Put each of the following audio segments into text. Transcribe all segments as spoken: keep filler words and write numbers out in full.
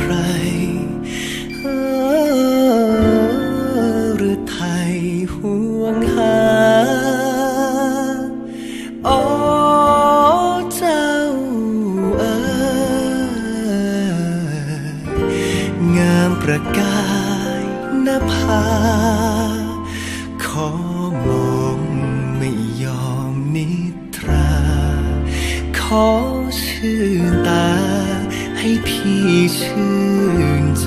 รหรือไทยห่วงหาอ๋อเจ้าเอ๋ยงามประกายนภาขอมองไม่ยอมนิทราขอชื่นตาให้พี่ชื่นใจ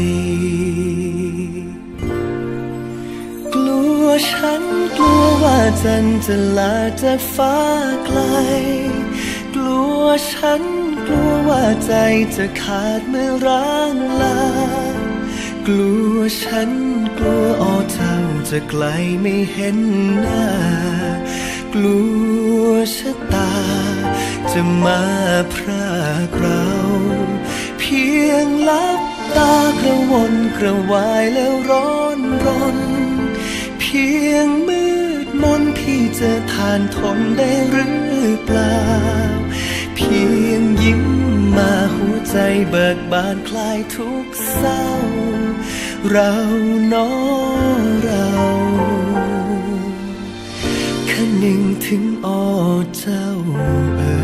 กลัวฉันกลัวว่าจันทร์จะลาจากฟ้าไกลกลัวฉันกลัวว่าใจจะขาดเมื่อร้างลากลัวฉันกลัวอ๋อเจ้าจะไกลไม่เห็นหน้ากลัวชะตาจะมาพรากเราเพียงลับตากระวนกระวายแล้วร้อนรนเพียงมืดมนพี่จะทานทนได้หรือเปล่าเพียงยิ้มมาหัวใจเบิกบานคลายทุกเศร้าเราน้อเราคันหนึ่งถึงอ้อเจ้าเอ๋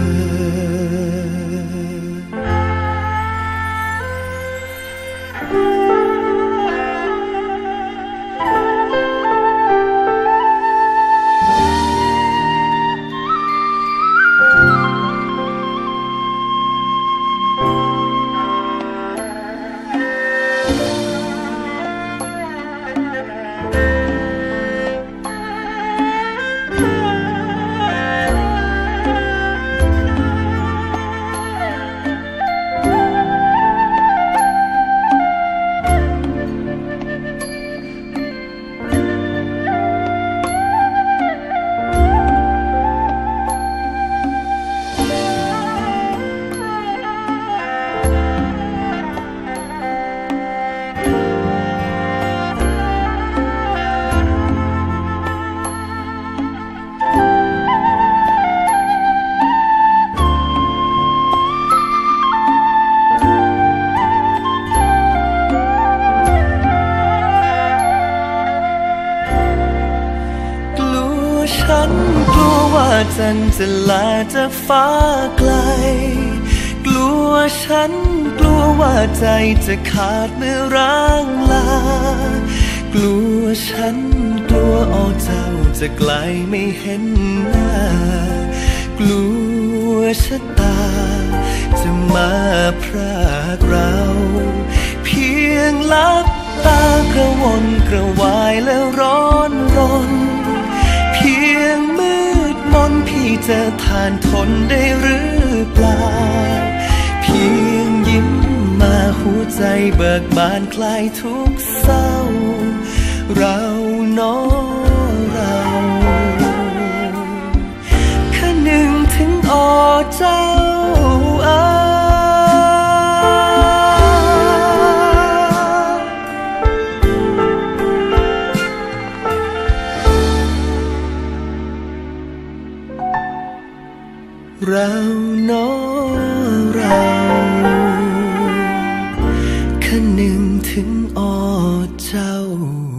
ฉันกลัวว่าจันทร์จะลาจากฟ้าไกลกลัวฉันกลัวว่าใจจะขาดเมื่อร้างลากลัวฉันกลัวอ๋อเจ้าจะไกลไม่เห็นหน้ากลัวชะตาจะมาพรากเราเพียงลับตากระวนกระวายแล้วร้อนรนเพียงมืดมนพี่จะทานทนได้หรือเปล่าเพียงยิ้มมาหัวใจเบิกบานคลายทุกเศร้าเราน้อเราคันหนึ่งถึงอ๋อเจ้าเอ๋เราน้อเราคันหนึ่งถึงอ๋อเจ้า